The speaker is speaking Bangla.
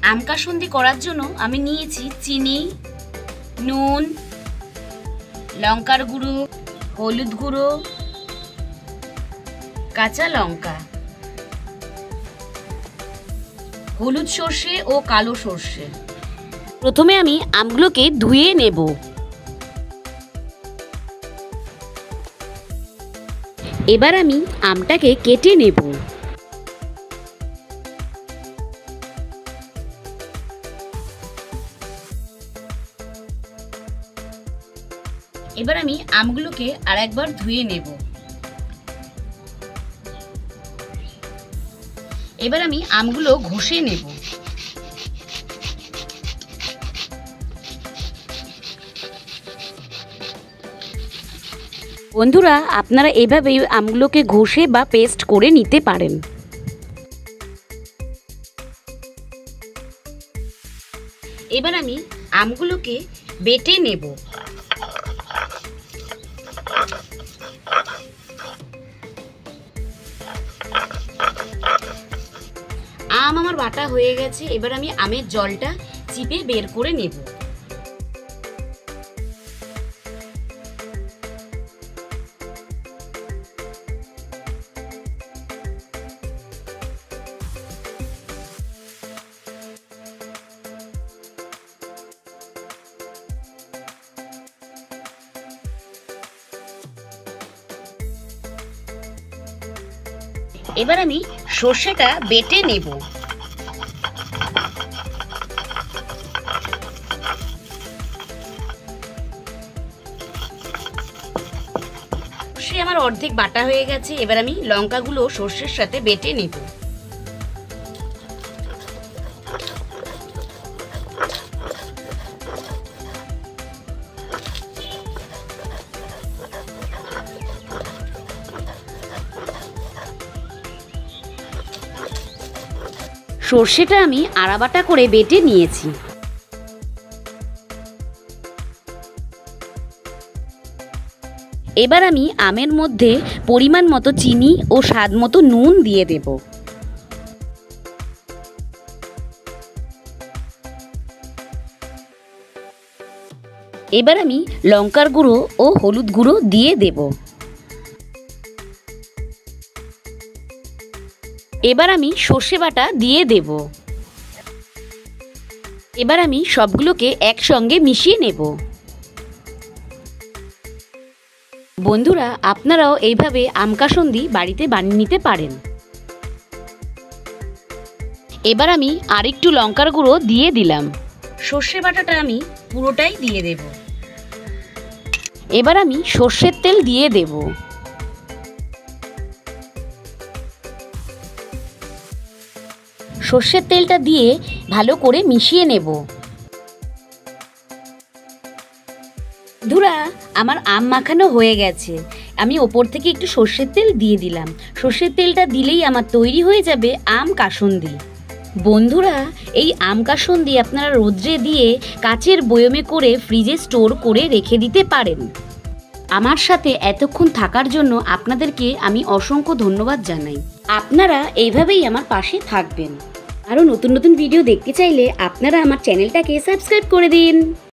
আম কাসুন্দি করার জন্য আমি নিয়েছি চিনি, নুন, লঙ্কার গুঁড়ো, হলুদ গুঁড়ো, কাঁচা লঙ্কা, হলুদ সর্ষে ও কালো সর্ষে। প্রথমে আমি আমগুলোকে ধুয়ে নেব। এবার আমি আমটাকে কেটে নেব। এবার আমি আমগুলোকে আরেকবার ধুয়ে নেব। এবার আমি আমগুলো ঘষে নেব। বন্ধুরা, আপনারা এভাবেই আমগুলোকে ঘষে বা পেস্ট করে নিতে পারেন। এবার আমি আমগুলোকে বেটে নেব। আম আমার বাটা হয়ে গেছে। এবার আমি আমের জলটা চিপে বের করে নেব। এবার আমি সর্ষেটা বেটে নেব। সে আমার অর্ধেক বাটা হয়ে গেছে। এবার আমি লঙ্কাগুলো সর্ষের সাথে বেটে নেব। সর্ষেটা আমি আড়াবাটা করে বেটে নিয়েছি। এবার আমি আমের মধ্যে পরিমাণ মতো চিনি ও স্বাদ মতো নুন দিয়ে দেব। এবার আমি লঙ্কার গুঁড়ো ও হলুদ গুঁড়ো দিয়ে দেব। এবার আমি সর্ষে বাটা দিয়ে দেব। এবার আমি সবগুলোকে একসঙ্গে মিশিয়ে নেব। বন্ধুরা, আপনারাও এইভাবে আম কাসুন্দি বাড়িতে বানিয়ে নিতে পারেন। এবার আমি আরেকটু লঙ্কার গুঁড়ো দিয়ে দিলাম। সর্ষে বাটাটা আমি পুরোটাই দিয়ে দেব। এবার আমি সর্ষের তেল দিয়ে দেব। সর্ষের তেলটা দিয়ে ভালো করে মিশিয়ে নেব। বন্ধুরা, আমার আম মাখানো হয়ে গেছে। আমি ওপর থেকে একটু সর্ষের তেল দিয়ে দিলাম। সর্ষের তেলটা দিলেই আমার তৈরি হয়ে যাবে আম কাসুন্দি। বন্ধুরা, এই আম কাসুন্দি আপনারা রোদ্রে দিয়ে কাচের বয়মে করে ফ্রিজে স্টোর করে রেখে দিতে পারেন। আমার সাথে এতক্ষণ থাকার জন্য আপনাদেরকে আমি অসংখ্য ধন্যবাদ জানাই। আপনারা এইভাবেই আমার পাশে থাকবেন। আরও নতুন নতুন ভিডিও দেখতে চাইলে আপনারা আমার চ্যানেলটাকে সাবস্ক্রাইব করে দিন।